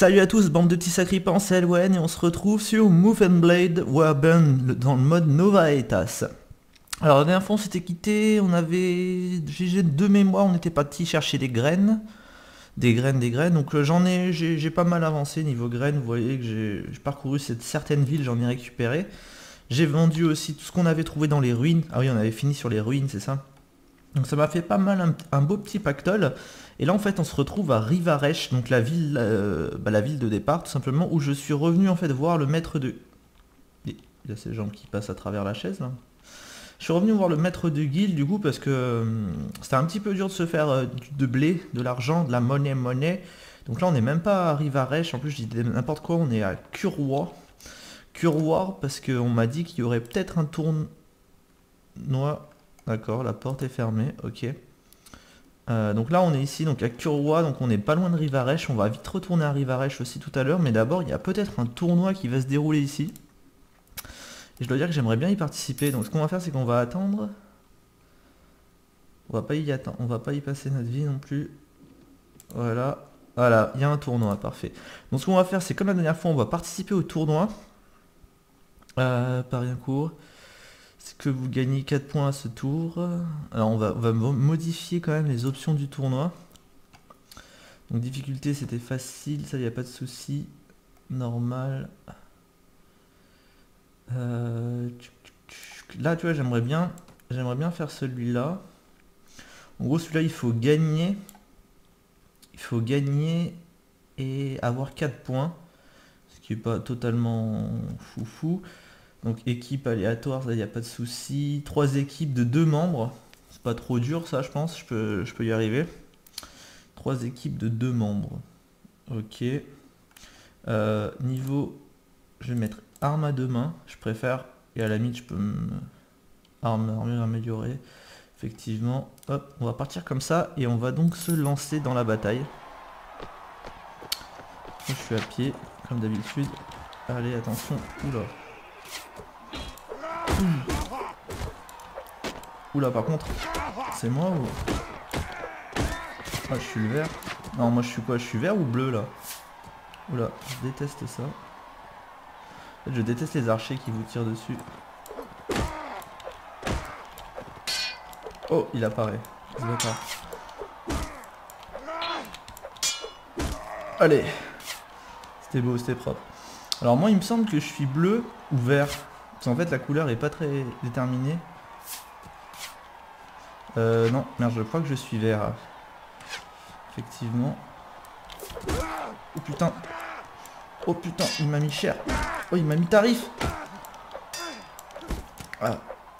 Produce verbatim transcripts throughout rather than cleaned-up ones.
Salut à tous, bande de petits sacripants, c'est Elwen et on se retrouve sur Move and Blade Warburn dans le mode Nova Aetas. Alors la dernière fois on s'était quitté, on avait... J'ai deux mémoires, on était parti chercher des graines. Des graines, des graines, donc euh, j'en ai... J'ai pas mal avancé niveau graines, vous voyez que j'ai parcouru cette certaine ville, j'en ai récupéré. J'ai vendu aussi tout ce qu'on avait trouvé dans les ruines. Ah oui, on avait fini sur les ruines, c'est ça. Donc ça m'a fait pas mal un, un beau petit pactole. Et là en fait on se retrouve à Rivaresh, donc la ville, euh, bah, la ville de départ tout simplement, où je suis revenu en fait voir le maître de... Il y a ces gens qui passent à travers la chaise là. Je suis revenu voir le maître de guilde du coup parce que euh, c'était un petit peu dur de se faire euh, de blé, de l'argent, de la monnaie monnaie. Donc là on n'est même pas à Rivaresh, en plus je dis n'importe quoi, on est à Kurwa. Kurwa parce qu'on m'a dit qu'il y aurait peut-être un tournoi. D'accord, la porte est fermée, ok. Euh, donc là on est ici donc à Kurwa, donc on n'est pas loin de Rivaresh, on va vite retourner à Rivaresh aussi tout à l'heure, mais d'abord il y a peut-être un tournoi qui va se dérouler ici. Et je dois dire que j'aimerais bien y participer, donc ce qu'on va faire c'est qu'on va attendre. On va pas y attendre, on va pas y passer notre vie non plus. Voilà, voilà, il y a un tournoi, parfait. Donc ce qu'on va faire c'est comme la dernière fois, on va participer au tournoi. Euh, par rien court. C'est que vous gagnez quatre points à ce tour. Alors on va, on va modifier quand même les options du tournoi. Donc difficulté c'était facile, ça y a pas de souci. Normal. Euh, là tu vois j'aimerais bien j'aimerais bien faire celui-là. En gros celui-là il faut gagner. Il faut gagner et avoir quatre points. Ce qui est pas totalement foufou. Donc équipe aléatoire, ça il n'y a pas de souci. Trois équipes de deux membres. C'est pas trop dur ça je pense, je peux, je peux y arriver. Trois équipes de deux membres. Ok. Euh, niveau, je vais mettre arme à deux mains, je préfère. Et à la limite je peux me... Arme, armure améliorée. Effectivement. Hop, on va partir comme ça et on va donc se lancer dans la bataille. Je suis à pied, comme d'habitude. Allez, attention. Oula. Oula, par contre, c'est moi ou... Ah, je suis le vert. Non, moi je suis quoi? Je suis vert ou bleu là? Oula, je déteste ça. En fait, je déteste les archers qui vous tirent dessus. Oh, il apparaît. Je vois pas. Allez. C'était beau, c'était propre. Alors moi, il me semble que je suis bleu ou vert. Parce qu'en fait, la couleur est pas très déterminée. Euh, non, merde, je crois que je suis vert. Effectivement. Oh putain. Oh putain, il m'a mis cher. Oh, il m'a mis tarif. Ah.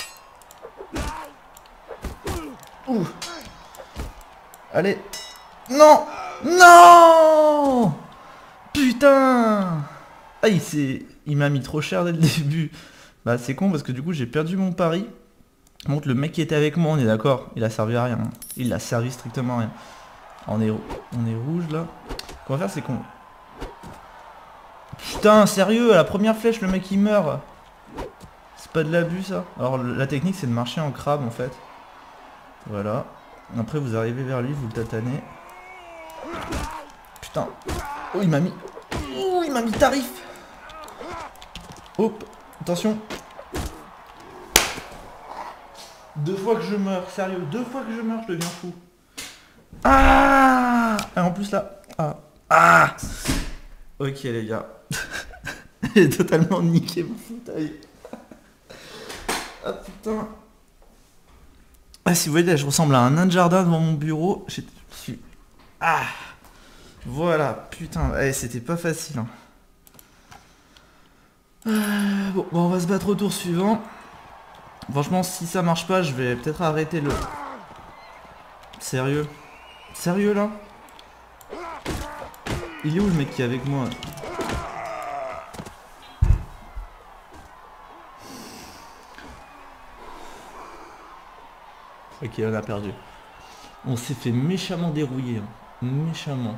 Ouh. Allez. Non. Non. Putain. Ah, il s'est... Il m'a mis trop cher dès le début. Bah c'est con parce que du coup j'ai perdu mon pari. Donc le mec qui était avec moi, on est d'accord, il a servi à rien. Il a servi strictement à rien. On est, on est rouge là. Ce qu'on va faire c'est qu'on... Putain sérieux, à la première flèche le mec il meurt. C'est pas de l'abus ça. Alors la technique c'est de marcher en crabe en fait. Voilà. Après vous arrivez vers lui, vous le tatanez. Putain. Oh il m'a mis... Oh il m'a mis tarif. Hop. Attention. Deux fois que je meurs, sérieux, deux fois que je meurs, je deviens fou. Ah. Et en plus là. Ah. Ah. Ok les gars. J'ai totalement niqué mon fauteuil. Ah putain. Ah si vous voyez là, je ressemble à un nain de jardin devant mon bureau. Je suis... Ah. Voilà, putain. Eh, c'était pas facile. Hein. Euh, bon, bon, on va se battre au tour suivant. Franchement, si ça marche pas, je vais peut-être arrêter le... Sérieux? Sérieux, là? Il est où, le mec qui est avec moi? Ok, on a perdu. On s'est fait méchamment dérouiller. Hein. Méchamment.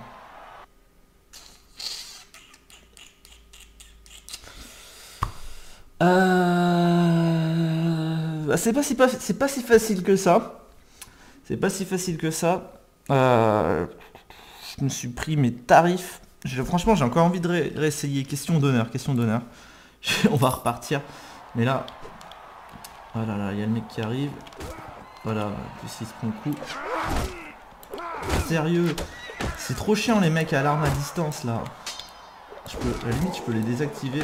Euh... C'est pas, si pas, c'est pas si facile que ça. C'est pas si facile que ça. Euh... Je me suis pris mes tarifs Franchement, j'ai encore envie de ré réessayer. Question d'honneur, question d'honneur. On va repartir. Mais là... Voilà, là, il y a le mec qui arrive. Voilà, plus il se prend le coup. Sérieux, c'est trop chiant les mecs à l'arme à distance là. Je peux, à la limite, je peux les désactiver.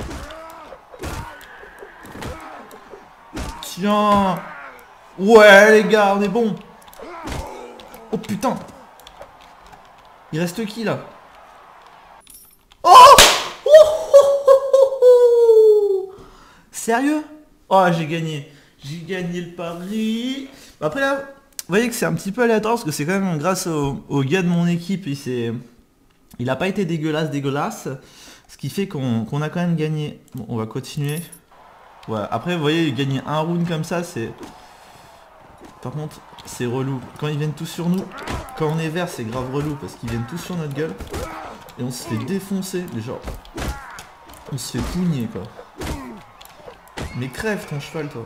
Tiens. Ouais les gars, on est bon. Oh putain. Il reste qui là? Oh, oh, oh, oh, oh. Sérieux? Oh, j'ai gagné. J'ai gagné le pari. Après là, vous voyez que c'est un petit peu aléatoire parce que c'est quand même grâce au, au gars de mon équipe. Il s'est... Il a pas été dégueulasse, dégueulasse. Ce qui fait qu'on qu'on a quand même gagné. Bon, on va continuer. Ouais, après vous voyez, gagner un round comme ça, c'est... Par contre, c'est relou. Quand ils viennent tous sur nous, quand on est vert, c'est grave relou parce qu'ils viennent tous sur notre gueule. Et on se fait défoncer. Mais genre... On se fait pougner quoi. Mais crève ton cheval toi.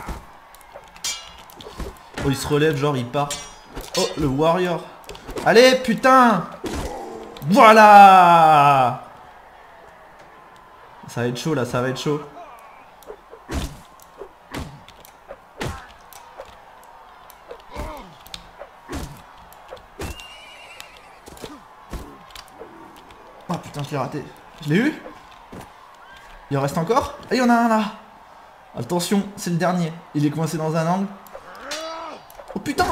Oh, il se relève, genre il part. Oh, le warrior. Allez, putain. Voilà. Ça va être chaud là, ça va être chaud. Oh putain, je l'ai raté. Je l'ai eu. Il en reste encore. Et il y en a un là. Attention, c'est le dernier. Il est coincé dans un angle. Oh putain.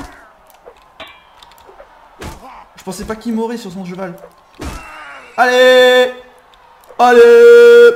Je pensais pas qu'il mourrait sur son cheval. Allez. Allez.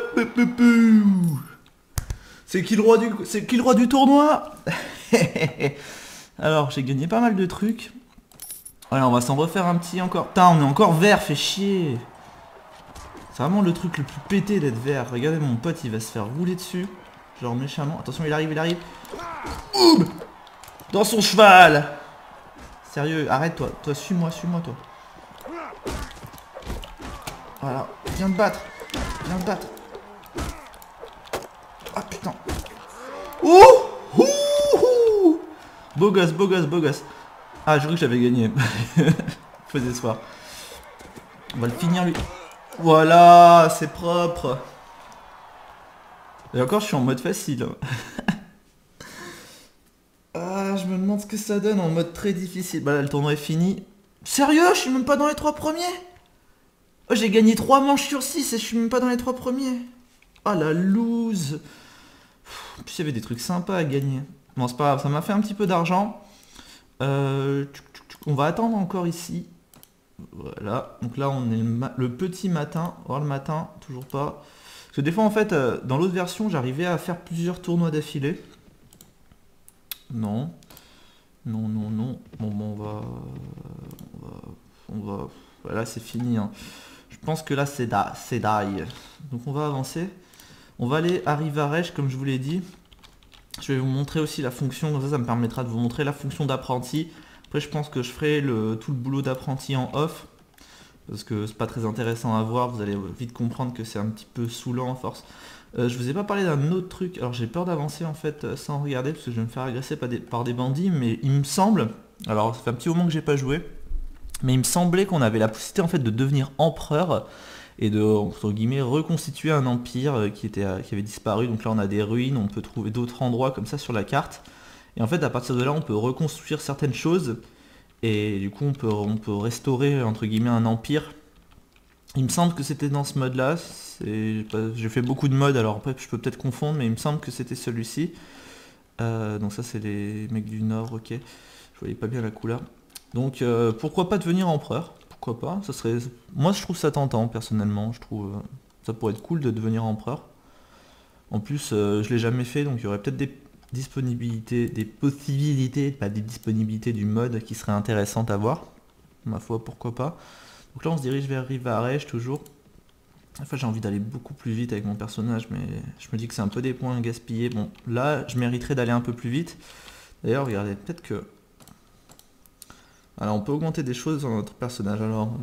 C'est qui le roi du... C'est qui le roi du tournoi? Alors, j'ai gagné pas mal de trucs. Allez, on va s'en refaire un petit encore. Putain, on est encore vert, fait chier. C'est vraiment le truc le plus pété d'être vert. Regardez mon pote, il va se faire rouler dessus. Genre méchamment. Attention, il arrive, il arrive. Oum. Dans son cheval. Sérieux, arrête toi. Toi, suis-moi, suis-moi toi. Voilà. Viens te battre. Viens te battre. Ah putain. Ouh, ouh, ouh. Beau gosse, beau gosse, beau gosse. Ah, je crois que j'avais gagné. Faisait soir. On va le finir lui. Voilà, c'est propre. Et encore, je suis en mode facile. Ah, je me demande ce que ça donne en mode très difficile. Bah là, le tournoi est fini. Sérieux, je suis même pas dans les trois premiers. Oh, j'ai gagné trois manches sur six et je suis même pas dans les trois premiers. Ah, la loose. En plus, il y avait des trucs sympas à gagner. Bon, c'est pas grave, ça m'a fait un petit peu d'argent. Euh, on va attendre encore ici. Voilà, donc là on est le, le petit matin. Voir le matin, toujours pas. Parce que des fois en fait, euh, dans l'autre version, j'arrivais à faire plusieurs tournois d'affilée. Non. Non, non, non. Bon, bon, on va... On va... On va... Voilà, c'est fini. Hein. Je pense que là c'est da, c'est die. Donc on va avancer. On va aller à Rivarèche, comme je vous l'ai dit. Je vais vous montrer aussi la fonction, comme ça ça me permettra de vous montrer la fonction d'apprenti. Après je pense que je ferai le, tout le boulot d'apprenti en off. Parce que c'est pas très intéressant à voir, vous allez vite comprendre que c'est un petit peu saoulant à force. Euh, je vous ai pas parlé d'un autre truc, alors j'ai peur d'avancer en fait sans regarder parce que je vais me faire agresser par des, par des bandits, mais il me semble, alors ça fait un petit moment que j'ai pas joué, mais il me semblait qu'on avait la possibilité en fait de devenir empereur et de, entre guillemets, reconstituer un empire qui, était, qui avait disparu. Donc là on a des ruines, on peut trouver d'autres endroits comme ça sur la carte. Et en fait à partir de là on peut reconstruire certaines choses. Et du coup on peut, on peut restaurer entre guillemets un empire. Il me semble que c'était dans ce mode là. J'ai fait beaucoup de modes, alors après je peux peut-être confondre, mais il me semble que c'était celui-ci. Euh, donc ça c'est les mecs du nord, ok. Je voyais pas bien la couleur. Donc euh, pourquoi pas devenir empereur? Pourquoi pas, ça serait... Moi je trouve ça tentant personnellement, je trouve euh, ça pourrait être cool de devenir empereur. En plus euh, je l'ai jamais fait, donc il y aurait peut-être des disponibilités, des possibilités, pas des disponibilités du mode qui seraient intéressantes à voir. Ma foi, pourquoi pas. Donc là on se dirige vers Rivarèche toujours. Enfin j'ai envie d'aller beaucoup plus vite avec mon personnage, mais je me dis que c'est un peu des points gaspillés. Bon là je mériterais d'aller un peu plus vite. D'ailleurs regardez, peut-être que... Alors on peut augmenter des choses dans notre personnage. Alors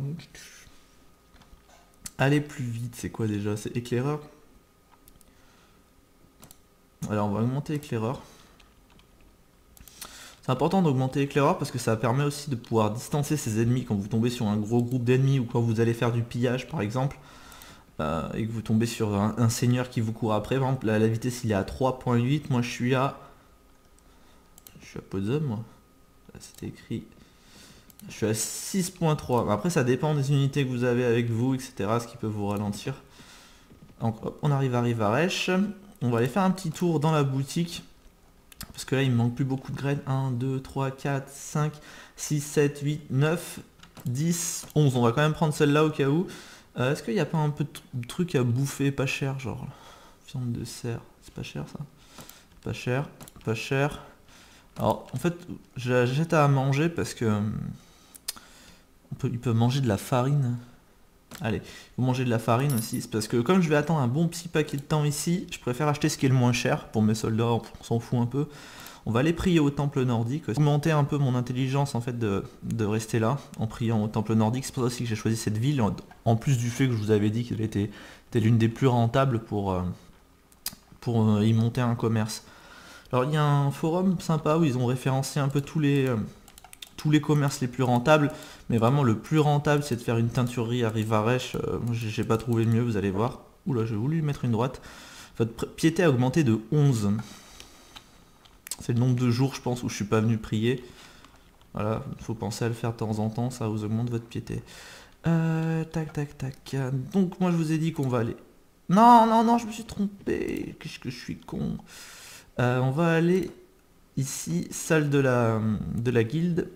aller plus vite, c'est quoi déjà? C'est éclaireur. Alors on va augmenter éclaireur. C'est important d'augmenter l'éclaireur parce que ça permet aussi de pouvoir distancer ses ennemis quand vous tombez sur un gros groupe d'ennemis ou quand vous allez faire du pillage par exemple. Euh, et que vous tombez sur un, un seigneur qui vous court après. Par exemple, la, la vitesse il est à trois point huit, moi je suis à... Je suis à Podzum moi. C'était écrit... Je suis à six point trois. Après ça dépend des unités que vous avez avec vous, et cetera. Ce qui peut vous ralentir. Donc hop, on arrive à Rivarèche. On va aller faire un petit tour dans la boutique. Parce que là il me manque plus beaucoup de graines. un, deux, trois, quatre, cinq, six, sept, huit, neuf, dix, onze. On va quand même prendre celle-là au cas où. Euh, Est-ce qu'il n'y a pas un peu de trucs à bouffer pas cher, genre viande de cerf, c'est pas cher ça? Pas cher, pas cher. Alors en fait j'achète à manger parce que on peut, ils peuvent manger de la farine. Allez, vous mangez de la farine aussi, c'est parce que comme je vais attendre un bon petit paquet de temps ici, je préfère acheter ce qui est le moins cher pour mes soldats, on s'en fout un peu. On va aller prier au temple nordique, augmenter un peu mon intelligence en fait de, de rester là en priant au temple nordique. C'est pour ça aussi que j'ai choisi cette ville, en, en plus du fait que je vous avais dit qu'elle était, était l'une des plus rentables pour, euh, pour euh, y monter un commerce. Alors il y a un forum sympa où ils ont référencé un peu tous les, euh, tous les commerces les plus rentables, mais vraiment le plus rentable c'est de faire une teinturerie à Rivarèche. Euh, moi j'ai pas trouvé mieux, vous allez voir. Oula, j'ai voulu mettre une droite. Votre piété a augmenté de onze. C'est le nombre de jours, je pense, où je suis pas venu prier. Voilà, il faut penser à le faire de temps en temps, ça vous augmente votre piété. Euh, tac, tac, tac. Donc, moi, je vous ai dit qu'on va aller... Non, non, non, je me suis trompé. Qu'est-ce que je suis con. Euh, on va aller ici, salle de la, de la guilde.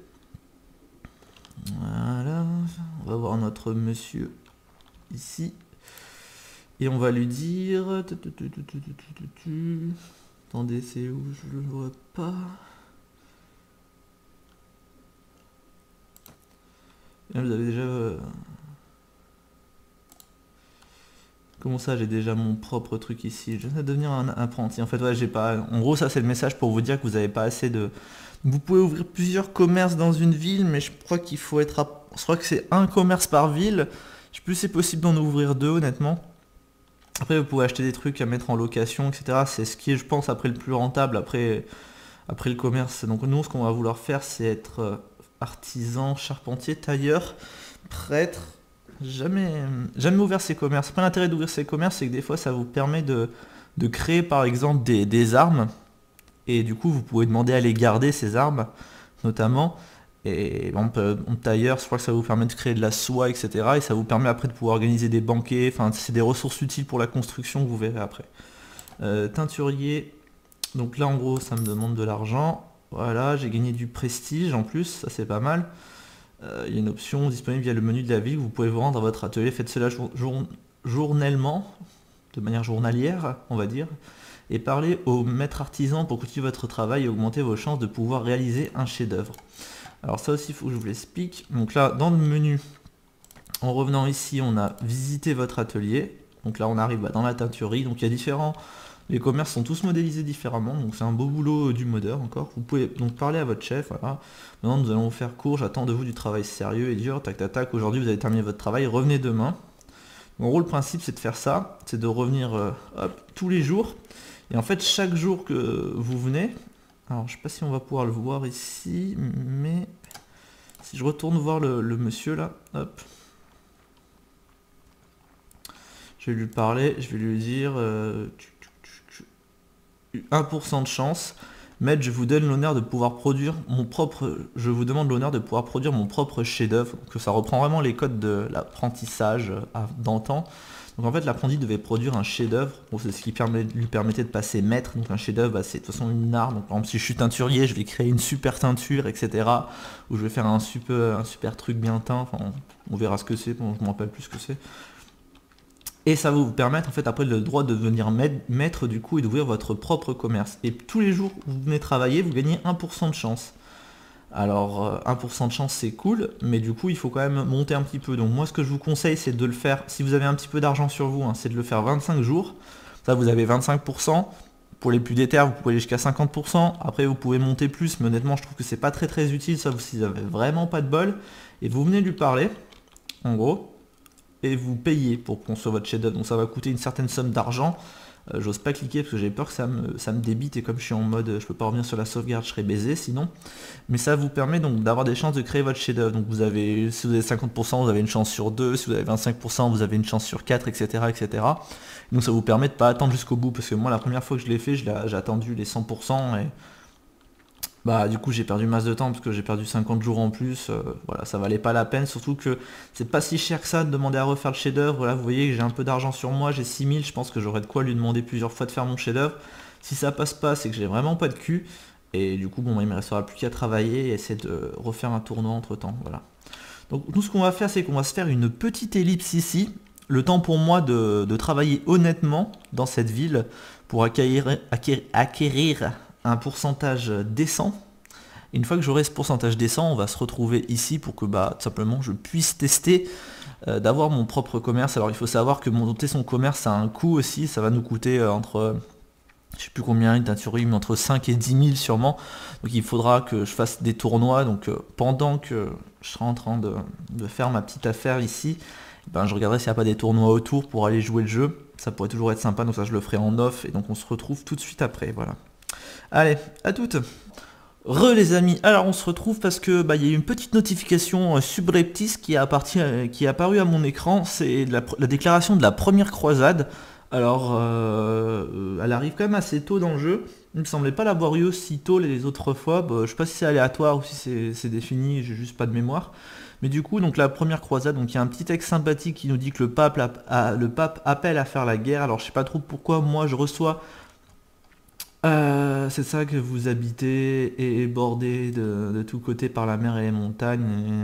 Voilà. On va voir notre monsieur ici. Et on va lui dire... Attendez, c'est où? Je le vois pas. Là, vous avez déjà... Euh... Comment ça, j'ai déjà mon propre truc ici? Je viens de devenir un apprenti. En fait, ouais, j'ai pas... En gros, ça, c'est le message pour vous dire que vous n'avez pas assez de... Vous pouvez ouvrir plusieurs commerces dans une ville, mais je crois qu'il faut être... À... Je crois que c'est un commerce par ville. Je sais plus si c'est possible d'en ouvrir deux, honnêtement. Après, vous pouvez acheter des trucs à mettre en location, et cetera. C'est ce qui est, je pense, après le plus rentable, après, après le commerce. Donc nous, ce qu'on va vouloir faire, c'est être artisan, charpentier, tailleur, prêtre. Jamais, jamais ouvert ces commerces. Après, l'intérêt d'ouvrir ces commerces, c'est que des fois, ça vous permet de, de créer, par exemple, des, des armes. Et du coup, vous pouvez demander à les garder, ces armes, notamment. Et bon, on tailleur, je crois que ça vous permet de créer de la soie, et cetera. Et ça vous permet après de pouvoir organiser des banquets. Enfin, c'est des ressources utiles pour la construction que vous verrez après. Euh, teinturier. Donc là, en gros, ça me demande de l'argent. Voilà, j'ai gagné du prestige en plus. Ça, c'est pas mal. Euh, il y a une option disponible via le menu de la ville. Vous pouvez vous rendre à votre atelier. Faites cela jour, jour, journellement, de manière journalière, on va dire. Et parlez au maître artisan pour continuer votre travail et augmenter vos chances de pouvoir réaliser un chef-d'œuvre. Alors ça aussi, il faut que je vous l'explique. Donc là, dans le menu, en revenant ici, on a visité votre atelier. Donc là, on arrive bah, dans la teinturerie. Donc il y a différents... Les commerces sont tous modélisés différemment. Donc c'est un beau boulot du modeur encore. Vous pouvez donc parler à votre chef. Voilà. Maintenant, nous allons vous faire court. J'attends de vous du travail sérieux et dur. Tac, tac, tac. Aujourd'hui, vous avez terminé votre travail. Revenez demain. En gros, le principe, c'est de faire ça. C'est de revenir euh, hop, tous les jours. Et en fait, chaque jour que vous venez... Alors, je sais pas si on va pouvoir le voir ici, mais si je retourne voir le, le monsieur là, hop, je vais lui parler, je vais lui dire euh, un pour cent de chance. Maître, je vous donne l'honneur de pouvoir produire mon propre, je vous demande l'honneur de pouvoir produire mon propre chef-d'œuvre, que ça reprend vraiment les codes de l'apprentissage d'antan. Donc en fait, l'apprenti devait produire un chef-d'œuvre, bon, c'est ce qui permet, lui permettait de passer maître. Donc un chef-d'œuvre, bah, c'est de toute façon une arme. Donc par exemple, si je suis teinturier, je vais créer une super teinture, et cetera. Ou je vais faire un super, un super truc bien teint. Enfin, on, on verra ce que c'est. Bon, je me rappelle plus ce que c'est. Et ça va vous permettre en fait après le droit de devenir maître du coup et d'ouvrir votre propre commerce. Et tous les jours où vous venez travailler, vous gagnez un pour cent de chance. Alors un pour cent de chance c'est cool, mais du coup il faut quand même monter un petit peu. Donc moi ce que je vous conseille c'est de le faire, si vous avez un petit peu d'argent sur vous, hein, c'est de le faire vingt-cinq jours. Ça vous avez vingt-cinq pour cent. Pour les plus déter, vous pouvez aller jusqu'à cinquante pour cent. Après vous pouvez monter plus, mais honnêtement je trouve que c'est pas très très utile, sauf si vous avez vraiment pas de bol. Et vous venez lui parler, en gros, et vous payez pour construire votre chef-d'œuvre. Donc ça va coûter une certaine somme d'argent. Euh, J'ose pas cliquer parce que j'ai peur que ça me, ça me débite et comme je suis en mode je peux pas revenir sur la sauvegarde, je serais baisé sinon. Mais ça vous permet donc d'avoir des chances de créer votre chef-d'œuvre. Donc vous avez, si vous avez cinquante pour cent, vous avez une chance sur deux, si vous avez vingt-cinq pour cent, vous avez une chance sur quatre, et cetera et cetera. Donc ça vous permet de pas attendre jusqu'au bout parce que moi la première fois que je l'ai fait, j'ai attendu les cent pour cent et bah du coup j'ai perdu masse de temps parce que j'ai perdu cinquante jours en plus, euh, voilà, ça valait pas la peine, surtout que c'est pas si cher que ça de demander à refaire le chef-d'œuvre. Voilà, vous voyez que j'ai un peu d'argent sur moi, j'ai six mille, je pense que j'aurais de quoi lui demander plusieurs fois de faire mon chef-d'œuvre. Si ça passe pas, c'est que j'ai vraiment pas de cul, et du coup bon, il me restera plus qu'à travailler et essayer de refaire un tournoi entre temps, voilà. Donc nous ce qu'on va faire, c'est qu'on va se faire une petite ellipse ici, le temps pour moi de, de travailler honnêtement dans cette ville pour acquérir, acquérir, acquérir un pourcentage décent. Et une fois que j'aurai ce pourcentage décent, on va se retrouver ici pour que bah tout simplement je puisse tester euh, d'avoir mon propre commerce. Alors il faut savoir que monter son commerce a un coût aussi, ça va nous coûter euh, entre je sais plus combien, une teinturerie, mais entre cinq et dix mille sûrement. Donc il faudra que je fasse des tournois. Donc euh, pendant que je serai en train de, de faire ma petite affaire ici, ben, je regarderai s'il n'y a pas des tournois autour pour aller jouer le jeu. Ça pourrait toujours être sympa, donc ça je le ferai en off. Et donc on se retrouve tout de suite après, voilà. Allez, à toutes. Re les amis, alors on se retrouve parce que bah, y a eu une petite notification euh, subreptice qui, euh, qui est apparue à mon écran. C'est la, la déclaration de la première croisade. Alors euh, elle arrive quand même assez tôt dans le jeu. Il me semblait pas l'avoir eu aussi tôt les autres fois. Bah, je sais pas si c'est aléatoire ou si c'est défini, j'ai juste pas de mémoire. Mais du coup, donc la première croisade, donc il y a un petit texte sympathique qui nous dit que le pape, a, a, le pape appelle à faire la guerre. Alors je sais pas trop pourquoi moi je reçois. Euh, c'est ça que vous habitez et est bordé de, de tous côtés par la mer et les montagnes.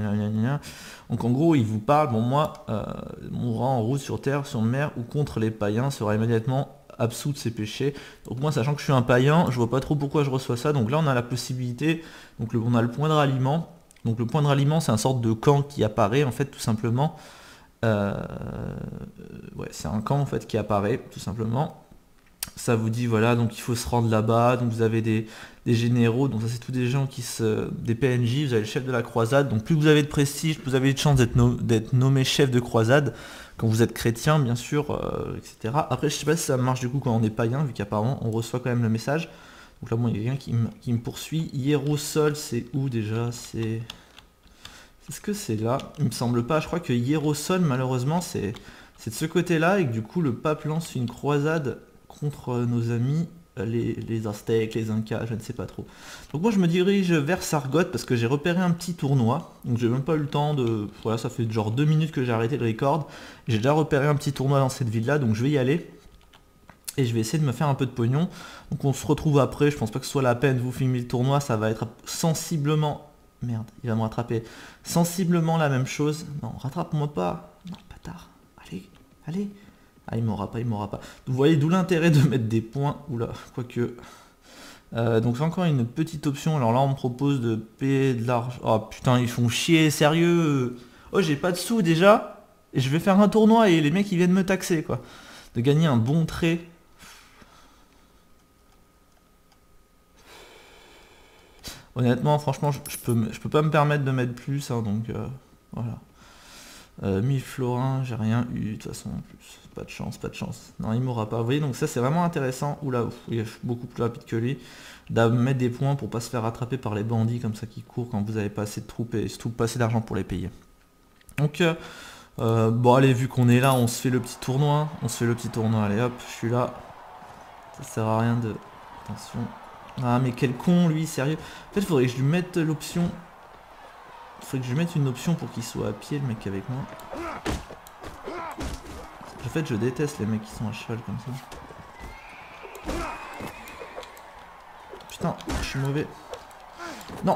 Donc en gros, il vous parle, bon moi, euh, mourra en route sur terre, sur mer ou contre les païens sera immédiatement absous de ses péchés. Donc moi, sachant que je suis un païen, je vois pas trop pourquoi je reçois ça. Donc là, on a la possibilité, donc le, on a le point de ralliement. Donc le point de ralliement, c'est un sorte de camp qui apparaît en fait tout simplement. Euh, ouais, c'est un camp en fait qui apparaît tout simplement. Ça vous dit voilà, donc il faut se rendre là-bas, donc vous avez des, des généraux, donc ça c'est tous des gens qui se. Des P N J, vous avez le chef de la croisade, donc plus vous avez de prestige, plus vous avez de chance d'être no, nommé chef de croisade, quand vous êtes chrétien bien sûr, euh, et cetera. Après je sais pas si ça marche du coup quand on est païen, vu qu'apparemment on reçoit quand même le message. Donc là bon il y a quelqu'un qui, qui me poursuit. Hierosol c'est où déjà? C'est. Est-ce que c'est là? Il me semble pas, je crois que Hierosol malheureusement c'est de ce côté-là et que du coup le pape lance une croisade contre nos amis les, les Aztèques, les Incas, je ne sais pas trop. Donc moi je me dirige vers Sargot parce que j'ai repéré un petit tournoi. Donc j'ai même pas eu le temps de... Voilà, ça fait genre deux minutes que j'ai arrêté le record. J'ai déjà repéré un petit tournoi dans cette ville-là, donc je vais y aller. Et je vais essayer de me faire un peu de pognon. Donc on se retrouve après, je pense pas que ce soit la peine de vous filmer le tournoi, ça va être sensiblement... Merde, il va me rattraper. Sensiblement la même chose. Non, rattrape-moi pas. Non, bâtard. Allez, allez. Ah, il m'aura pas, il m'aura pas. Vous voyez d'où l'intérêt de mettre des points. Oula, quoique. Euh, donc c'est encore une petite option. Alors là, on me propose de payer de l'argent. Oh putain, ils font chier, sérieux. Oh, j'ai pas de sous déjà. Et je vais faire un tournoi et les mecs, ils viennent me taxer, quoi. De gagner un bon trait. Honnêtement, franchement, je, je, peux, je peux pas me permettre de mettre plus. Hein, donc, euh, voilà. Euh, mille florins, j'ai rien eu de toute façon en plus. Pas de chance, pas de chance. Non, il m'aura pas. Vous voyez, donc ça c'est vraiment intéressant. Oula, ouf, il est beaucoup plus rapide que lui. De mettre des points pour pas se faire rattraper par les bandits comme ça qui courent quand vous avez pas assez de troupes et surtout pas assez d'argent pour les payer. Donc, euh, euh, bon allez, vu qu'on est là, on se fait le petit tournoi. On se fait le petit tournoi, allez hop, je suis là. Ça sert à rien de... Attention. Ah mais quel con lui, sérieux. En fait, il faudrait que je lui mette l'option... Il faudrait que je lui mette une option pour qu'il soit à pied, le mec avec moi. En fait, je déteste les mecs qui sont à cheval comme ça. Putain, je suis mauvais. Non.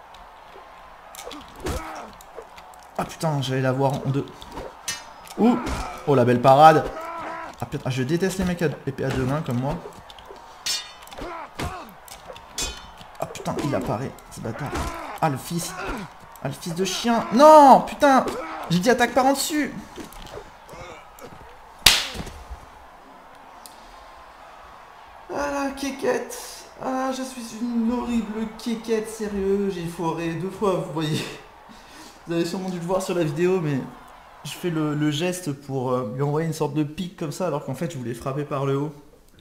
Ah putain, j'allais l'avoir en deux. Ouh. Oh, la belle parade. Ah putain, je déteste les mecs à épée à deux mains comme moi. Ah putain, il apparaît, ce bâtard. Ah, le fils. Ah, le fils de chien. Non, putain. J'ai dit attaque par en dessus. Ah la quéquette. Ah, je suis une horrible quéquette, sérieux. J'ai foiré deux fois, vous voyez. Vous avez sûrement dû le voir sur la vidéo, mais je fais le, le geste pour euh, lui envoyer une sorte de pique comme ça, alors qu'en fait je voulais frapper par le haut.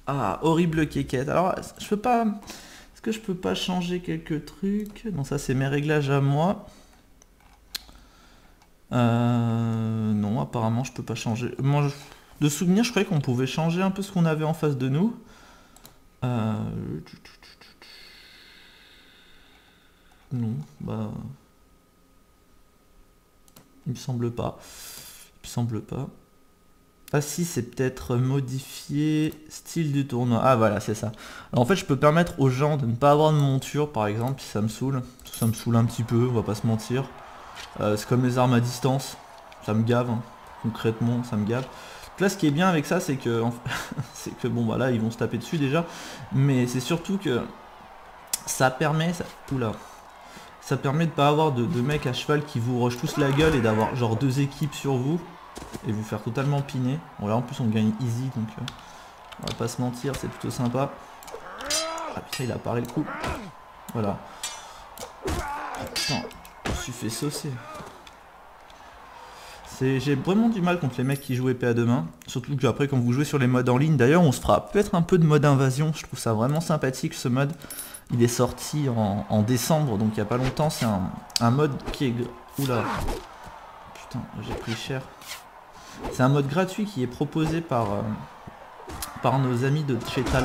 Ah, horrible quéquette. Alors, je peux pas... Est-ce que je peux pas changer quelques trucs? Non, ça c'est mes réglages à moi. Euh... Non, apparemment je peux pas changer. Moi, je... De souvenir, je croyais qu'on pouvait changer un peu ce qu'on avait en face de nous. Euh... Non, bah... Il me semble pas. Il me semble pas. Ah si, c'est peut-être modifier style du tournoi. Ah voilà, c'est ça. Alors, en fait, je peux permettre aux gens de ne pas avoir de monture, par exemple, si ça me saoule. Ça me saoule un petit peu, on va pas se mentir. Euh, c'est comme les armes à distance. Ça me gave, hein. Concrètement, ça me gave. Donc là, ce qui est bien avec ça, c'est que... En fait, c'est que, bon, voilà, ils vont se taper dessus déjà. Mais c'est surtout que... Ça permet... Ça... Oula. Ça permet de pas avoir de, de mecs à cheval qui vous rushent tous la gueule et d'avoir genre deux équipes sur vous. Et vous faire totalement piner. Bon là en plus on gagne easy donc euh, on va pas se mentir, c'est plutôt sympa. Ah putain il a paré le coup. Voilà. Oh, putain, je me suis fait saucer. J'ai vraiment du mal contre les mecs qui jouent épée à deux mains. Surtout que après quand vous jouez sur les modes en ligne, d'ailleurs on se fera peut-être un peu de mode invasion. Je trouve ça vraiment sympathique ce mode. Il est sorti en, en décembre donc il n'y a pas longtemps. C'est un, un mode qui est... Oula. Putain j'ai pris cher. C'est un mode gratuit qui est proposé par, euh, par nos amis de chez Tal.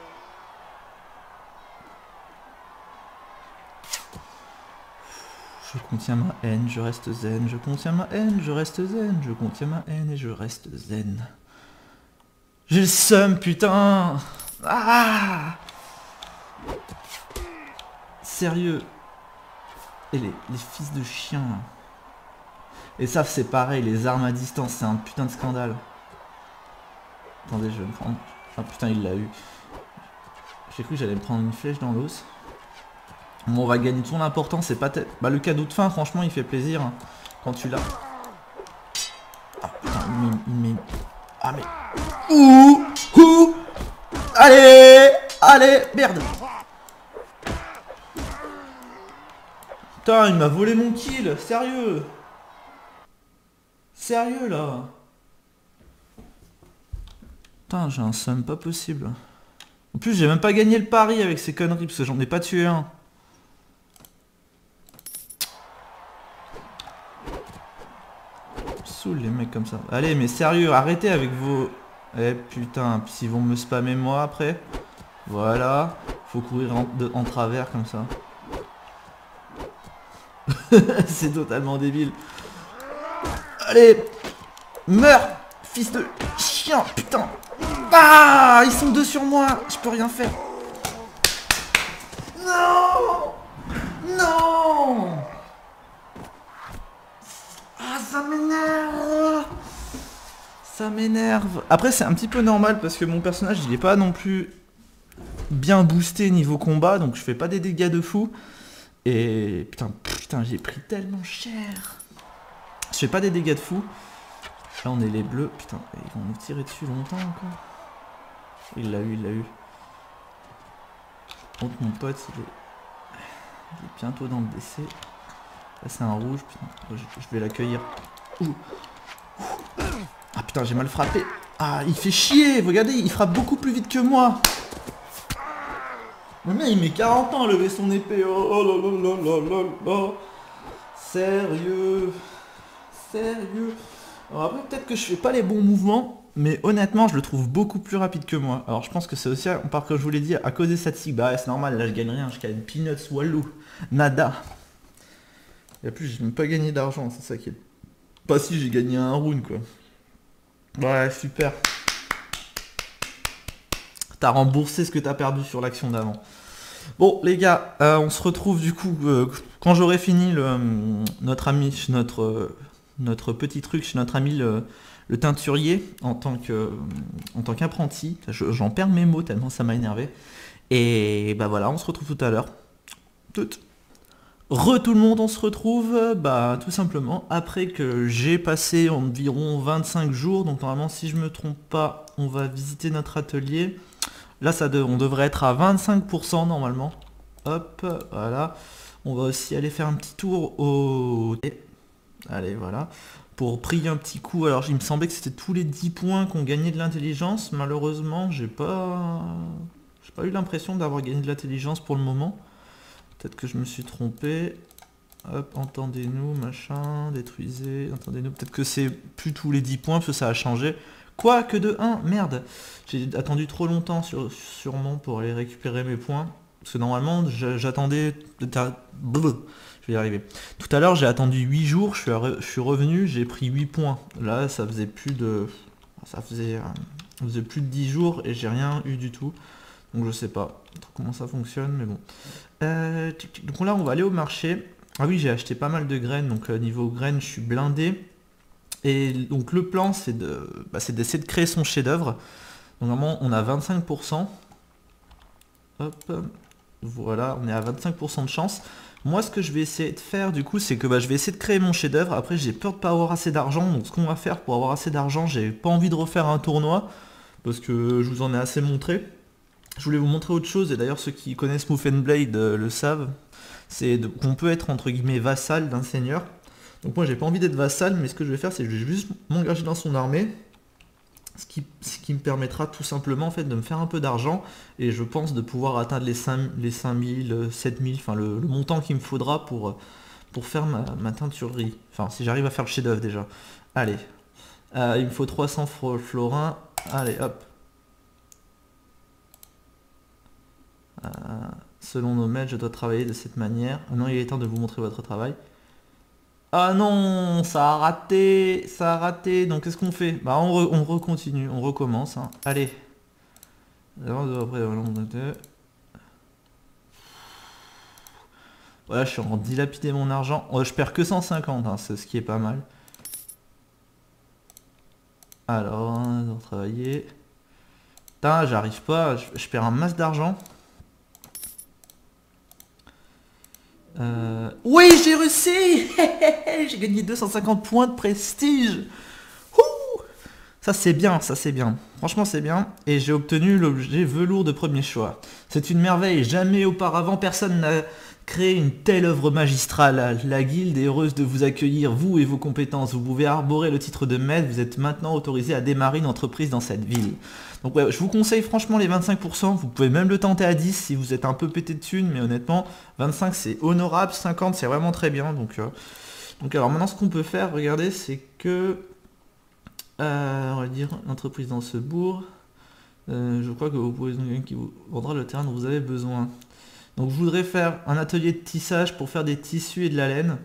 Je contiens ma haine, je reste zen. Je contiens ma haine, je reste zen. Je contiens ma haine et je reste zen. J'ai le seum, putain. Ah. Sérieux. Et les, les fils de chiens. Et ça c'est pareil, les armes à distance, c'est un putain de scandale. Attendez, je vais me prendre... Ah putain, il l'a eu. J'ai cru que j'allais me prendre une flèche dans l'os. Bon, on va gagner tout l'important, c'est pas... Bah le cadeau de fin, franchement, il fait plaisir. Hein, quand tu l'as. Ah putain, il met... Il met... Ah mais... Ouh Ouh Allez Allez Merde. Putain, il m'a volé mon kill, sérieux. Sérieux là. Putain, j'ai un seum pas possible. En plus, j'ai même pas gagné le pari avec ces conneries parce que j'en ai pas tué un. Saoule les mecs comme ça. Allez, mais sérieux, arrêtez avec vos... Eh putain, s'ils vont me spammer moi après. Voilà. Faut courir en, de, en travers comme ça. C'est totalement débile. Allez, meurs, fils de chien, putain. Ah, ils sont deux sur moi, je peux rien faire. Non, non. Ah, ça m'énerve. Ça m'énerve. Après, c'est un petit peu normal parce que mon personnage, il est pas non plus bien boosté niveau combat, donc je fais pas des dégâts de fou. Et putain, putain, j'ai pris tellement cher. Je fais pas des dégâts de fou. Là on est les bleus. Putain, ils vont nous tirer dessus longtemps encore. Il l'a eu, il l'a eu. Donc mon pote, il est, il est bientôt dans le décès. Là c'est un rouge, putain. Je, je vais l'accueillir. Ah putain, j'ai mal frappé. Ah, il fait chier. Regardez, il frappe beaucoup plus vite que moi. Le mec il met quarante ans à lever son épée. Oh, oh là là là là là là. Sérieux. Sérieux. Alors après peut-être que je fais pas les bons mouvements, mais honnêtement je le trouve beaucoup plus rapide que moi. Alors je pense que c'est aussi, par que je vous l'ai dit, à cause des statistiques. Bah ouais, c'est normal, là je gagne rien, je gagne peanuts, walou, nada. Et en plus j'ai même pas gagné d'argent, c'est ça qui est... Pas si j'ai gagné un round quoi. Ouais, super. T'as remboursé ce que t'as perdu sur l'action d'avant. Bon les gars, euh, on se retrouve du coup euh, quand j'aurai fini le, euh, notre ami, notre, euh, notre petit truc chez notre ami le, le teinturier en tant que en tant qu'apprenti. J'en perds mes mots tellement ça m'a énervé. Et bah voilà, on se retrouve tout à l'heure. Tout. Re tout le monde, on se retrouve bah tout simplement après que j'ai passé environ vingt-cinq jours. Donc normalement si je me trompe pas, on va visiter notre atelier. Là, ça de, on devrait être à vingt-cinq pour cent normalement. Hop, voilà. On va aussi aller faire un petit tour au... Allez, voilà. pour prier un petit coup. Alors il me semblait que c'était tous les dix points qu'on gagnait de l'intelligence. Malheureusement, j'ai pas... J'ai pas eu l'impression d'avoir gagné de l'intelligence pour le moment. Peut-être que je me suis trompé. Hop, entendez-nous, machin, détruisez, entendez-nous. Peut-être que c'est plus tous les dix points, parce que ça a changé. Quoi que de un, merde. J'ai attendu trop longtemps sur, sûrement pour aller récupérer mes points. Parce que normalement, j'attendais... Je vais y arriver. Tout à l'heure, j'ai attendu huit jours, je suis, re... je suis revenu, j'ai pris huit points. Là, ça faisait plus de... Ça faisait, euh... ça faisait plus de dix jours et j'ai rien eu du tout. Donc je sais pas trop comment ça fonctionne, mais bon. Euh... Donc là, on va aller au marché. Ah oui, j'ai acheté pas mal de graines, donc euh, niveau graines, je suis blindé. Et donc le plan, c'est de, bah, c'est d'essayer de créer son chef-d'œuvre. Donc normalement, on a vingt-cinq pour cent. Hop, voilà, on est à vingt-cinq pour cent de chance. Moi, ce que je vais essayer de faire, du coup, c'est que bah, je vais essayer de créer mon chef-d'œuvre. Après, j'ai peur de pas avoir assez d'argent. Donc ce qu'on va faire pour avoir assez d'argent, j'ai pas envie de refaire un tournoi. Parce que je vous en ai assez montré. Je voulais vous montrer autre chose, et d'ailleurs ceux qui connaissent Mouth and Blade euh, le savent. C'est qu'on peut être entre guillemets vassal d'un seigneur. Donc moi j'ai pas envie d'être vassal, mais ce que je vais faire c'est que je vais juste m'engager dans son armée. Ce qui, ce qui me permettra tout simplement en fait de me faire un peu d'argent. Et je pense de pouvoir atteindre les, cinq, les cinq mille, sept mille, enfin le, le montant qu'il me faudra pour, pour faire ma, ma teinturerie. Enfin si j'arrive à faire le chef d'œuvre déjà. Allez. Euh, il me faut trois cents florins. Allez hop. Euh, selon nos maîtres, je dois travailler de cette manière. Ah non, il est temps de vous montrer votre travail. Ah non, ça a raté, ça a raté. Donc qu'est-ce qu'on fait? Bah on, re, on recontinue, on recommence. Hein. Allez. Voilà, je suis en train de dilapider mon argent. Oh, je perds que cent cinquante, hein, c'est ce qui est pas mal. Alors, on va travailler. Putain, j'arrive pas, je, je perds un masse d'argent. Euh... Oui, j'ai réussi. J'ai gagné deux cent cinquante points de prestige. Ouh, ça c'est bien, ça c'est bien. Franchement c'est bien. Et j'ai obtenu l'objet velours de premier choix. C'est une merveille. Jamais auparavant personne n'a créé une telle œuvre magistrale. La guilde est heureuse de vous accueillir, vous et vos compétences. Vous pouvez arborer le titre de maître. Vous êtes maintenant autorisé à démarrer une entreprise dans cette ville. Donc ouais, je vous conseille franchement les vingt-cinq pour cent, vous pouvez même le tenter à dix si vous êtes un peu pété de thunes, mais honnêtement, vingt-cinq c'est honorable, cinquante c'est vraiment très bien. Donc, euh, donc alors maintenant ce qu'on peut faire, regardez, c'est que, euh, on va dire, l'entreprise dans ce bourg, euh, je crois que vous pouvez quelqu'un qui vous vendra le terrain dont vous avez besoin. Donc je voudrais faire un atelier de tissage pour faire des tissus et de la laine.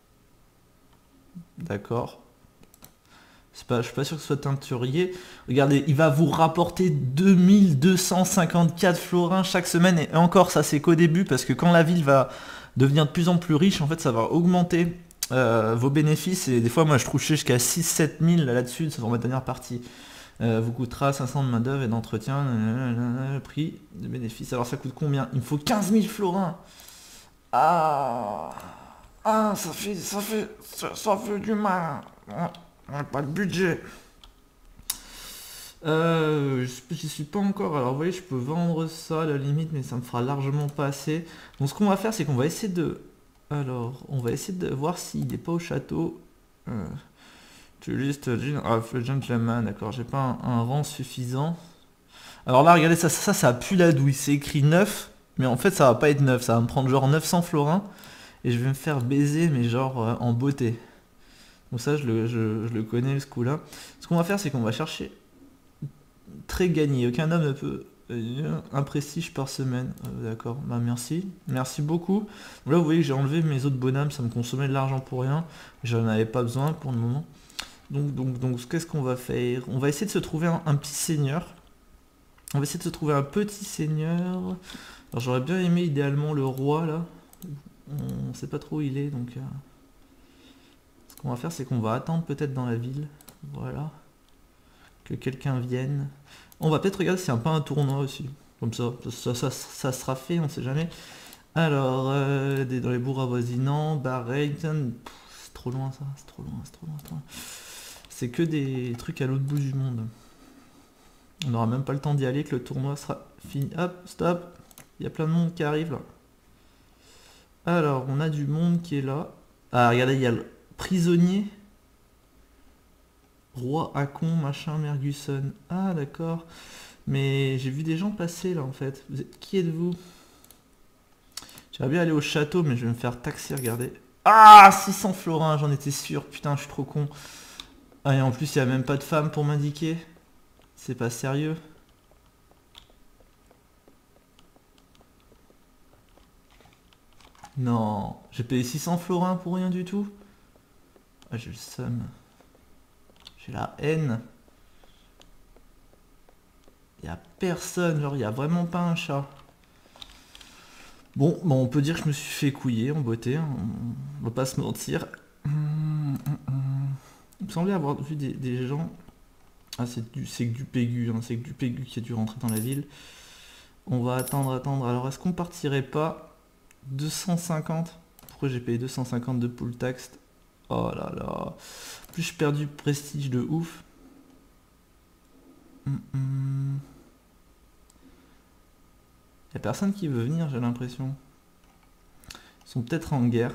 D'accord. Pas, je suis pas sûr que ce soit teinturier. Regardez, il va vous rapporter deux mille deux cent cinquante-quatre florins chaque semaine. Et encore, ça c'est qu'au début, parce que quand la ville va devenir de plus en plus riche, en fait, ça va augmenter euh, vos bénéfices. Et des fois, moi, je trouve jusqu'à six sept mille là-dessus, ça va ma dernière partie. Euh, vous coûtera cinq cents de main d'œuvre et d'entretien. Le prix de bénéfice. Alors, ça coûte combien? Il me faut quinze mille florins. Ah, ah, ça fait, ça fait, ça, ça fait du mal. On n'a pas de budget. Euh, j'y suis pas encore. Alors vous voyez, je peux vendre ça à la limite, mais ça me fera largement pas assez. Donc ce qu'on va faire, c'est qu'on va essayer de... Alors, on va essayer de voir s'il n'est pas au château. Euh, tu list gentleman, d'accord. J'ai pas un, un rang suffisant. Alors là, regardez, ça, ça, ça pue la douille. C'est écrit neuf, mais en fait, ça va pas être neuf. Ça va me prendre genre neuf cents florins. Et je vais me faire baiser, mais genre euh, en beauté. Donc ça, je le, je, je le connais, ce coup-là. Ce qu'on va faire, c'est qu'on va chercher très gagné. Aucun homme ne peut... Un prestige par semaine. Euh, D'accord, bah merci. Merci beaucoup. Donc là, vous voyez que j'ai enlevé mes autres bonhommes. Ça me consommait de l'argent pour rien. J'en avais pas besoin pour le moment. Donc, donc, donc qu'est-ce qu'on va faire? On va essayer de se trouver un, un petit seigneur. On va essayer de se trouver un petit seigneur. Alors j'aurais bien aimé idéalement le roi, là. On sait pas trop où il est, donc... Euh... Ce qu'on va faire, c'est qu'on va attendre peut-être dans la ville. Voilà. Que quelqu'un vienne. On va peut-être regarder s'il n'y a pas un tournoi aussi. Comme ça, ça, ça, ça sera fait, on ne sait jamais. Alors, euh, dans les bourgs avoisinants, Barrington, c'est trop loin ça, c'est trop loin, c'est trop loin, trop loin. C'est que des trucs à l'autre bout du monde. On n'aura même pas le temps d'y aller que le tournoi sera fini. Hop, stop. Il y a plein de monde qui arrive là. Alors, on a du monde qui est là. Ah, regardez, il y a le prisonnier. Roi Hakon, machin, Merguson. Ah d'accord. Mais j'ai vu des gens passer là en fait. Vous êtes... Qui êtes-vous? J'aimerais bien aller au château, mais je vais me faire taxer, regardez. Ah, six cents florins, j'en étais sûr. Putain, je suis trop con. Ah, et en plus, il n'y a même pas de femme pour m'indiquer. C'est pas sérieux. Non, j'ai payé six cents florins pour rien du tout. Ah, j'ai le seum. J'ai la haine. Il n'y a personne, genre, il n'y a vraiment pas un chat. Bon, bon, on peut dire que je me suis fait couiller en beauté, hein, on va pas se mentir. Hum, hum, hum. Il me semblait avoir vu des, des gens... Ah, c'est du, c'est que du Pégu, hein, c'est que du Pégu qui a dû rentrer dans la ville. On va attendre, attendre. Alors, est-ce qu'on partirait pas deux cent cinquante? Pourquoi j'ai payé deux cent cinquante de pool tax? Oh là là. Plus je perds du prestige de ouf. Hum, hum. Y a personne qui veut venir, j'ai l'impression. Ils sont peut-être en guerre.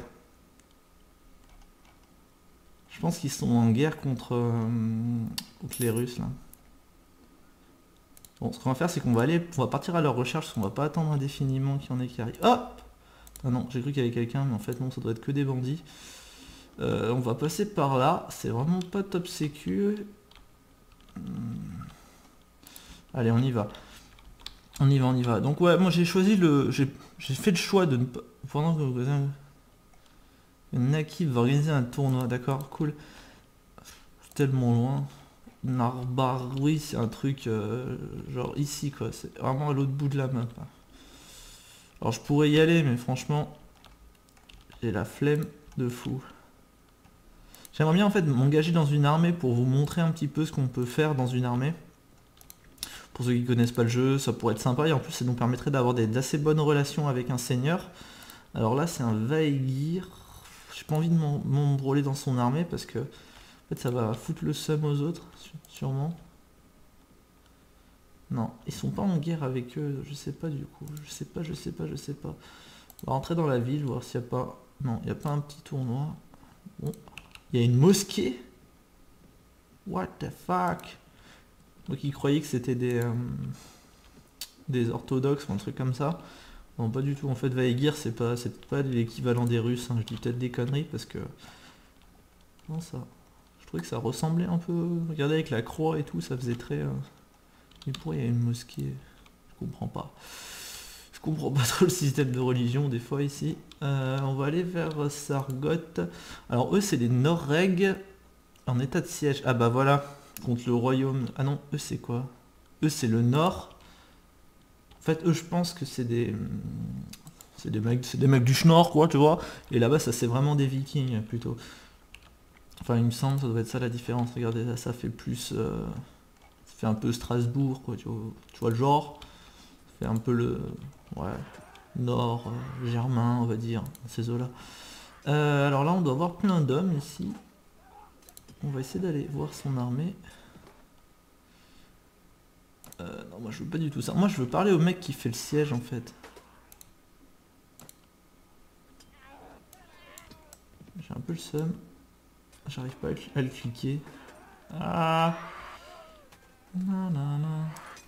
Je pense qu'ils sont en guerre contre, euh, contre les Russes là. Bon, ce qu'on va faire, c'est qu'on va aller, on va partir à leur recherche, parce qu'on va pas attendre indéfiniment qu'il y en ait qui arrivent. Hop! Ah non, j'ai cru qu'il y avait quelqu'un, mais en fait non, ça doit être que des bandits. Euh, on va passer par là, c'est vraiment pas top sécu. Hum. Allez, on y va. On y va, on y va. Donc ouais, moi j'ai choisi le... J'ai fait le choix de ne pas... Pendant que Naki va organiser un tournoi, d'accord, cool. C'est tellement loin. Narbar, oui, c'est un truc euh, genre ici quoi, c'est vraiment à l'autre bout de la map. Alors je pourrais y aller, mais franchement, j'ai la flemme de fou. J'aimerais bien en fait m'engager dans une armée pour vous montrer un petit peu ce qu'on peut faire dans une armée. Pour ceux qui connaissent pas le jeu, ça pourrait être sympa et en plus ça nous permettrait d'avoir d'assez bonnes relations avec un seigneur. Alors là c'est un Vaegir. J'ai pas envie de m'embrouiller dans son armée parce que en fait ça va foutre le seum aux autres, sûrement. Non, ils sont pas en guerre avec eux, je sais pas du coup. Je sais pas, je sais pas, je sais pas. On va rentrer dans la ville, voir s'il n'y a pas... Non, il n'y a pas un petit tournoi. Bon. Il y a une mosquée. What the fuck? Donc ils croyaient que c'était des... Euh, des orthodoxes ou un truc comme ça. Non, pas du tout. En fait, Vaegir, c'est pas, c'est pas l'équivalent des Russes. Hein. Je dis peut-être des conneries parce que... Non, ça... Je trouvais que ça ressemblait un peu... Regardez avec la croix et tout, ça faisait très... Euh... Mais pourquoi il y a une mosquée? Je comprends pas. Je comprends pas trop le système de religion des fois ici. Euh, on va aller vers Sargot. Alors eux, c'est les Norrègues en état de siège. Ah bah voilà, contre le royaume... Ah non, eux c'est quoi? Eux c'est le Nord. En fait, eux, je pense que c'est des... C'est des mecs, c'est des mecs du Schnorr, quoi, tu vois. Et là-bas, ça, c'est vraiment des Vikings, plutôt. Enfin, il me semble, ça doit être ça la différence. Regardez, là, ça fait plus... Euh... Ça fait un peu Strasbourg, quoi, tu vois, tu vois le genre. Ça fait un peu le... Ouais, Nord, euh, germain, on va dire, ces eaux-là. Euh, alors là, on doit avoir plein d'hommes, ici. On va essayer d'aller voir son armée. Euh, non, moi je veux pas du tout ça. Moi je veux parler au mec qui fait le siège en fait. J'ai un peu le seum. J'arrive pas à le, à le cliquer. Ah non, non, non.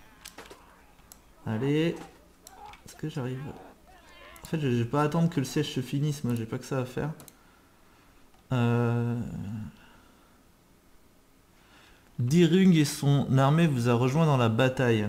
Allez. Est-ce que j'arrive? En fait je vais pas attendre que le siège se finisse. Moi j'ai pas que ça à faire. Euh... Dirung et son armée vous a rejoint dans la bataille.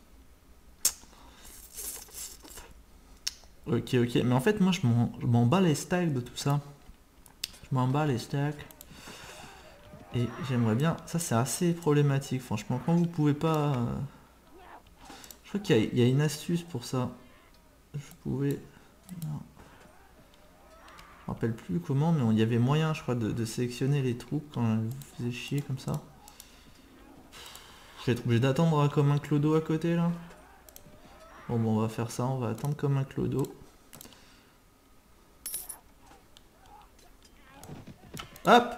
Ok, ok, mais en fait, moi, je m'en bats les stacks de tout ça. Je m'en bats les stacks. Et j'aimerais bien... Ça, c'est assez problématique, franchement. Quand vous pouvez pas... Euh... Je crois qu'il y, y a une astuce pour ça. Je pouvais... Non. Je me rappelle plus comment, mais il y avait moyen, je crois, de, de sélectionner les troupes quand elles vous faisaient chier comme ça. Je vais être obligé d'attendre comme un clodo à côté, là. Bon, bon, on va faire ça, on va attendre comme un clodo. Hop!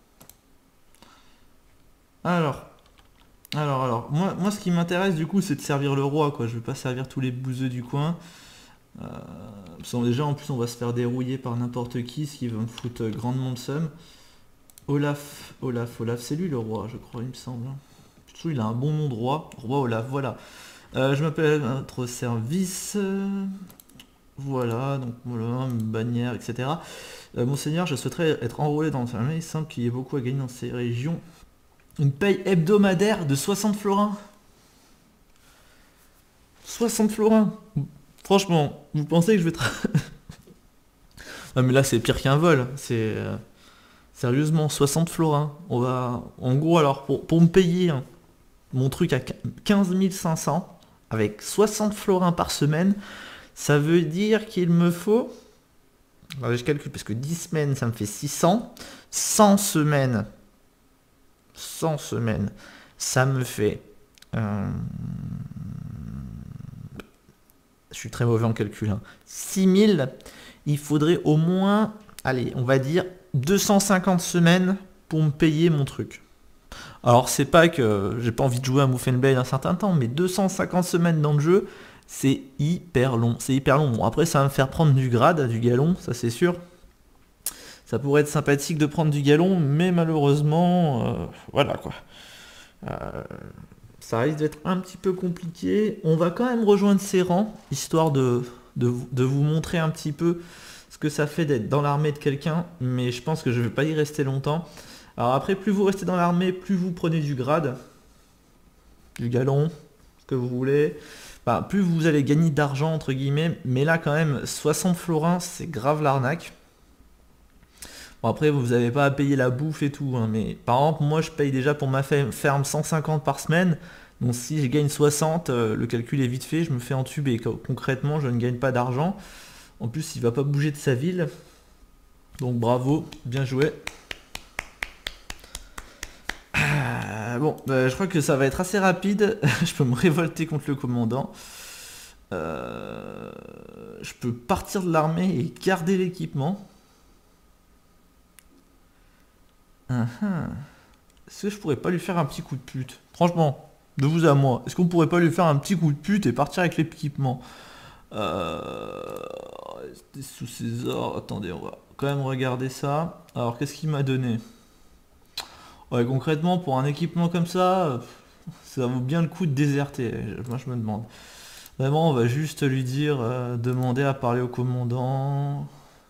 Alors, alors, alors, moi, moi ce qui m'intéresse du coup c'est de servir le roi, quoi. Je veux pas servir tous les bouseux du coin. Euh, parce que déjà en plus on va se faire dérouiller par n'importe qui, ce qui va me foutre grandement de seum. Olaf, Olaf, Olaf, c'est lui le roi, je crois, il me semble. Surtout, il a un bon nom de roi. Roi Olaf, voilà. Euh, je m'appelle à notre service. Voilà, donc voilà, une bannière, et cetera. Euh, Monseigneur, je souhaiterais être enrôlé dans l'armée. Il semble qu'il y ait beaucoup à gagner dans ces régions. Une paye hebdomadaire de soixante florins. soixante florins. Franchement, vous pensez que je vais... Tra... non mais là c'est pire qu'un vol. C'est... Euh... Sérieusement, soixante florins. On va... En gros, alors, pour, pour me payer hein, mon truc à quinze mille cinq cents, avec soixante florins par semaine, ça veut dire qu'il me faut... Alors, je calcule, parce que dix semaines, ça me fait six cents. cent semaines. cent semaines. Ça me fait... Euh... Je suis très mauvais en calcul. Hein. six mille. Il faudrait au moins... Allez, on va dire... deux cent cinquante semaines pour me payer mon truc. Alors c'est pas que j'ai pas envie de jouer à Mouth and Blade un certain temps, mais deux cent cinquante semaines dans le jeu, c'est hyper long. C'est hyper long. Bon après ça va me faire prendre du grade, du galon, ça c'est sûr. Ça pourrait être sympathique de prendre du galon, mais malheureusement, euh, voilà quoi. Euh, ça risque d'être un petit peu compliqué. On va quand même rejoindre ces rangs, histoire de, de, de vous montrer un petit peu ce que ça fait d'être dans l'armée de quelqu'un, mais je pense que je vais pas y rester longtemps. Alors après, plus vous restez dans l'armée, plus vous prenez du grade, du galon, ce que vous voulez, enfin, plus vous allez gagner d'argent entre guillemets, mais là quand même, soixante florins, c'est grave l'arnaque. Bon après, vous n'avez pas à payer la bouffe et tout, hein, mais par exemple, moi je paye déjà pour ma ferme cent cinquante par semaine, donc si je gagne soixante, euh, le calcul est vite fait, je me fais entuber. Concrètement, je ne gagne pas d'argent. En plus, il va pas bouger de sa ville. Donc bravo, bien joué. Ah, bon, bah, je crois que ça va être assez rapide. Je peux me révolter contre le commandant. Euh, je peux partir de l'armée et garder l'équipement. Uh-huh. Est-ce que je pourrais pas lui faire un petit coup de pute? Franchement, de vous à moi, est-ce qu'on pourrait pas lui faire un petit coup de pute et partir avec l'équipement? Euh... Sous ses ordres. Attendez, on va quand même regarder ça. Alors, qu'est-ce qu'il m'a donné? Ouais, concrètement, pour un équipement comme ça, ça vaut bien le coup de déserter. Moi, je me demande. Vraiment, on va juste lui dire, euh, demander à parler au commandant,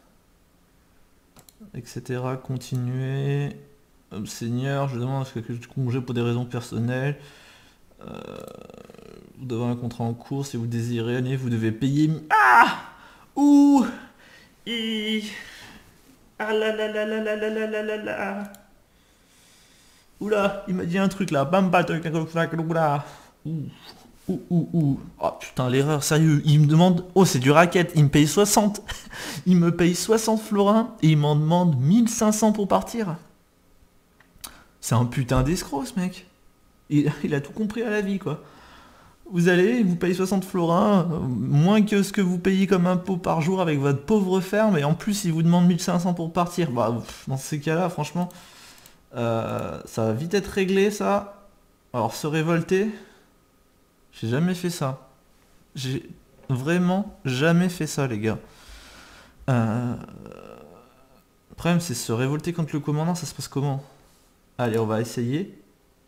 et cetera. Continuer. Euh, Seigneur, je demande à ce que je congé pour des raisons personnelles. Euh... Vous devez un contrat en cours, si vous désirez aller, vous devez payer... Ah Ouh I... Ah là là là là là là là là là là. Oula, il m'a dit un truc là. Bam bam là. Ouh ouh ouh ouh. Oh putain, l'erreur, sérieux. Il me demande... Oh, c'est du racket, il me paye soixante. Il me paye soixante florins et il m'en demande mille cinq cents pour partir. C'est un putain d'escroc, ce mec. Il, il a tout compris à la vie, quoi. Vous allez, vous payez soixante florins, euh, moins que ce que vous payez comme impôt par jour avec votre pauvre ferme, et en plus il vous demande mille cinq cents pour partir. Bah, pff, dans ces cas-là, franchement, euh, ça va vite être réglé, ça. Alors, se révolter, j'ai jamais fait ça. J'ai vraiment jamais fait ça, les gars. Euh... Le problème, c'est se révolter contre le commandant, ça se passe comment? Allez, on va essayer.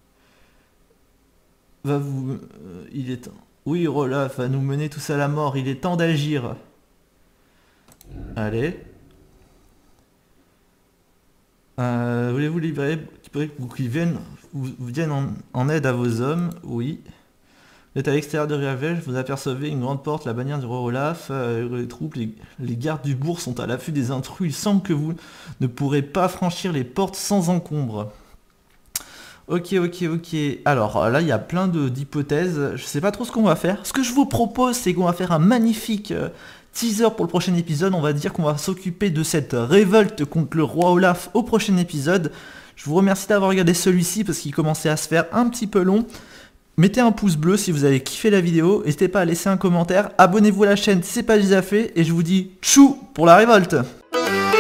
Va vous... Euh, il est temps. Oui, Olaf va nous mener tous à la mort. Il est temps d'agir. Allez. Euh, Voulez-vous libérer qui viennent, vous, viennent en, en aide à vos hommes? Oui. Vous êtes à l'extérieur de Riavel, vous apercevez une grande porte, la bannière du roi Olaf. Euh, les troupes, les, les gardes du bourg sont à l'affût des intrus. Il semble que vous ne pourrez pas franchir les portes sans encombre. Ok, ok, ok. Alors là, il y a plein d'hypothèses. Je sais pas trop ce qu'on va faire. Ce que je vous propose, c'est qu'on va faire un magnifique euh, teaser pour le prochain épisode. On va dire qu'on va s'occuper de cette révolte contre le roi Olaf au prochain épisode. Je vous remercie d'avoir regardé celui-ci parce qu'il commençait à se faire un petit peu long. Mettez un pouce bleu si vous avez kiffé la vidéo. N'hésitez pas à laisser un commentaire. Abonnez-vous à la chaîne si ce n'est pas déjà fait. Et je vous dis tchou pour la révolte.